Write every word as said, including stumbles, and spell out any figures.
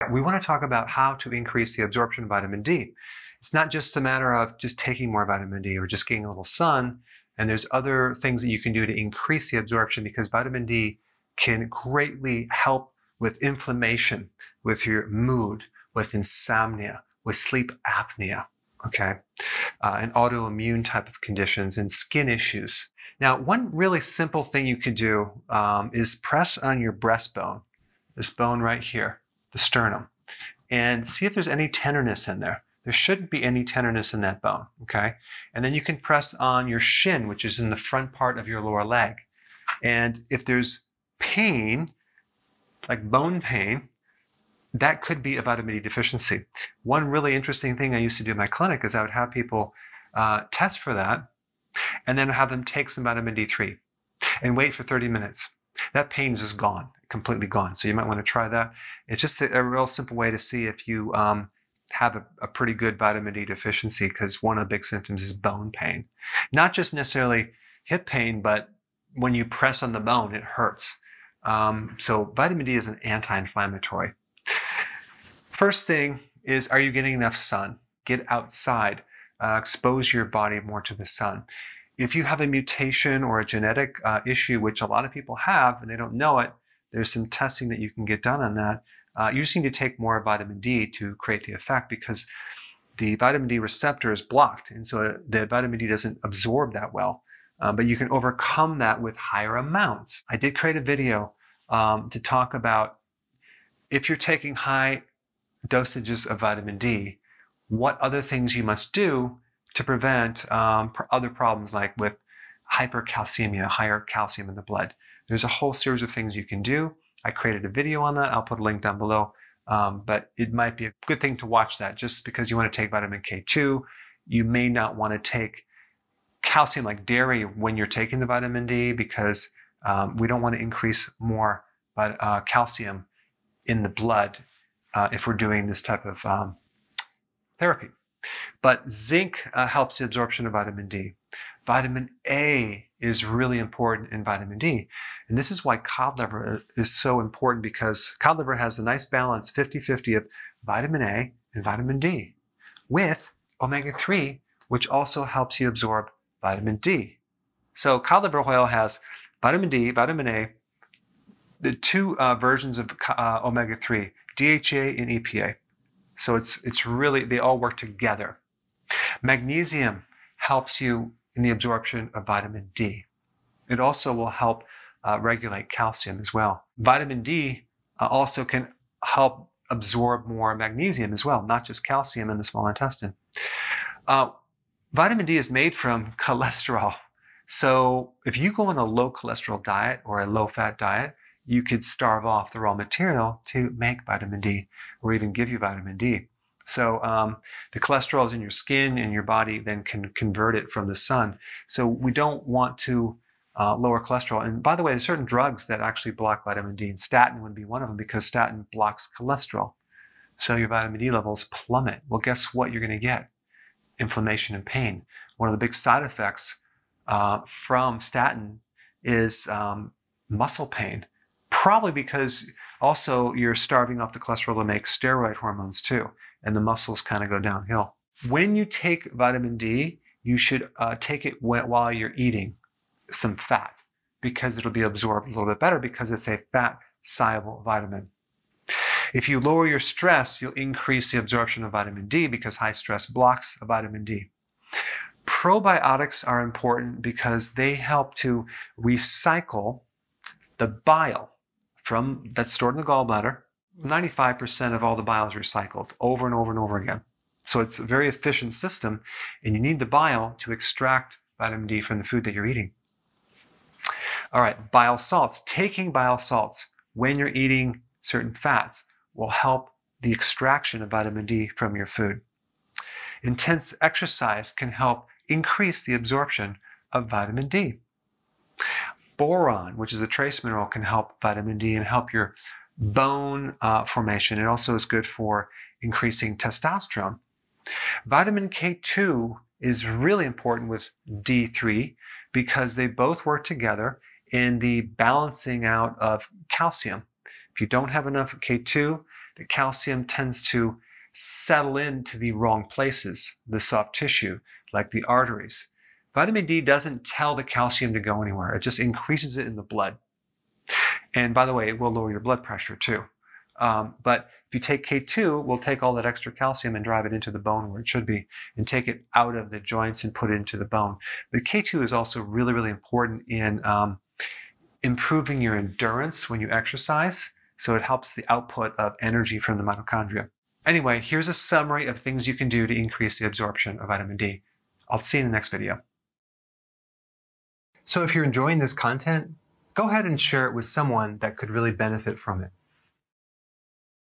we want to talk about how to increase the absorption of vitamin D. It's not just a matter of just taking more vitamin D or just getting a little sun. And there's other things that you can do to increase the absorption, because vitamin D can greatly help with inflammation, with your mood, with insomnia, with sleep apnea, okay, uh, and autoimmune type of conditions and skin issues. Now, one really simple thing you could do um, is press on your breastbone, this bone right here, the sternum, and see if there's any tenderness in there. There shouldn't be any tenderness in that bone, okay? And then you can press on your shin, which is in the front part of your lower leg. And if there's pain, like bone pain, that could be a vitamin D deficiency. One really interesting thing I used to do in my clinic is I would have people uh, test for that and then have them take some vitamin D three and wait for thirty minutes. That pain is just gone, completely gone. So you might want to try that. It's just a, a real simple way to see if you um, have a, a pretty good vitamin D deficiency, because one of the big symptoms is bone pain. Not just necessarily hip pain, but when you press on the bone, it hurts. Um, so vitamin D is an anti-inflammatory. First thing is, are you getting enough sun? Get outside, uh, expose your body more to the sun. If you have a mutation or a genetic uh, issue, which a lot of people have and they don't know it, there's some testing that you can get done on that. Uh, you just need to take more vitamin D to create the effect, because the vitamin D receptor is blocked, and so the vitamin D doesn't absorb that well. Uh, but you can overcome that with higher amounts. I did create a video um, to talk about, if you're taking high dosages of vitamin D, what other things you must do to prevent um, other problems, like with hypercalcemia, higher calcium in the blood. There's a whole series of things you can do. I created a video on that. I'll put a link down below. Um, but it might be a good thing to watch that. Just because you want to take vitamin K two, you may not want to take calcium like dairy when you're taking the vitamin D, because um, we don't want to increase more but, uh, calcium in the blood uh, if we're doing this type of um, therapy. But zinc uh, helps the absorption of vitamin D. Vitamin A is really important in vitamin D. And this is why cod liver is so important, because cod liver has a nice balance, fifty fifty, of vitamin A and vitamin D, with omega three, which also helps you absorb vitamin D. So cod liver oil has vitamin D, vitamin A, the two uh, versions of uh, omega three, D H A and E P A. So it's, it's really, they all work together. Magnesium helps you in the absorption of vitamin D. It also will help uh, regulate calcium as well. Vitamin D uh, also can help absorb more magnesium as well, not just calcium in the small intestine. Uh, vitamin D is made from cholesterol. So if you go on a low cholesterol diet or a low fat diet, you could starve off the raw material to make vitamin D, or even give you vitamin D. So um, the cholesterol is in your skin, and your body then can convert it from the sun. So we don't want to uh, lower cholesterol. And by the way, there's certain drugs that actually block vitamin D, and statin would be one of them, because statin blocks cholesterol. So your vitamin D levels plummet. Well, guess what you're going to get? Inflammation and pain. One of the big side effects uh, from statin is um, muscle pain. Probably because also you're starving off the cholesterol to make steroid hormones too, and the muscles kind of go downhill. When you take vitamin D, you should uh, take it while you're eating some fat, because it'll be absorbed a little bit better, because it's a fat-soluble vitamin. If you lower your stress, you'll increase the absorption of vitamin D, because high stress blocks vitamin D. Probiotics are important because they help to recycle the bile from that's stored in the gallbladder. ninety-five percent of all the bile is recycled over and over and over again. So it's a very efficient system, and you need the bile to extract vitamin D from the food that you're eating. All right, bile salts. Taking bile salts when you're eating certain fats will help the extraction of vitamin D from your food. Intense exercise can help increase the absorption of vitamin D. Boron, which is a trace mineral, can help vitamin D and help your bone uh, formation. It also is good for increasing testosterone. Vitamin K two is really important with D three, because they both work together in the balancing out of calcium. If you don't have enough K two, the calcium tends to settle into the wrong places, the soft tissue, like the arteries. Vitamin D doesn't tell the calcium to go anywhere. It just increases it in the blood. And by the way, it will lower your blood pressure too. Um, but if you take K two, we'll take all that extra calcium and drive it into the bone where it should be and take it out of the joints and put it into the bone. But K two is also really, really important in um, improving your endurance when you exercise. So it helps the output of energy from the mitochondria. Anyway, here's a summary of things you can do to increase the absorption of vitamin D. I'll see you in the next video. So if you're enjoying this content, go ahead and share it with someone that could really benefit from it.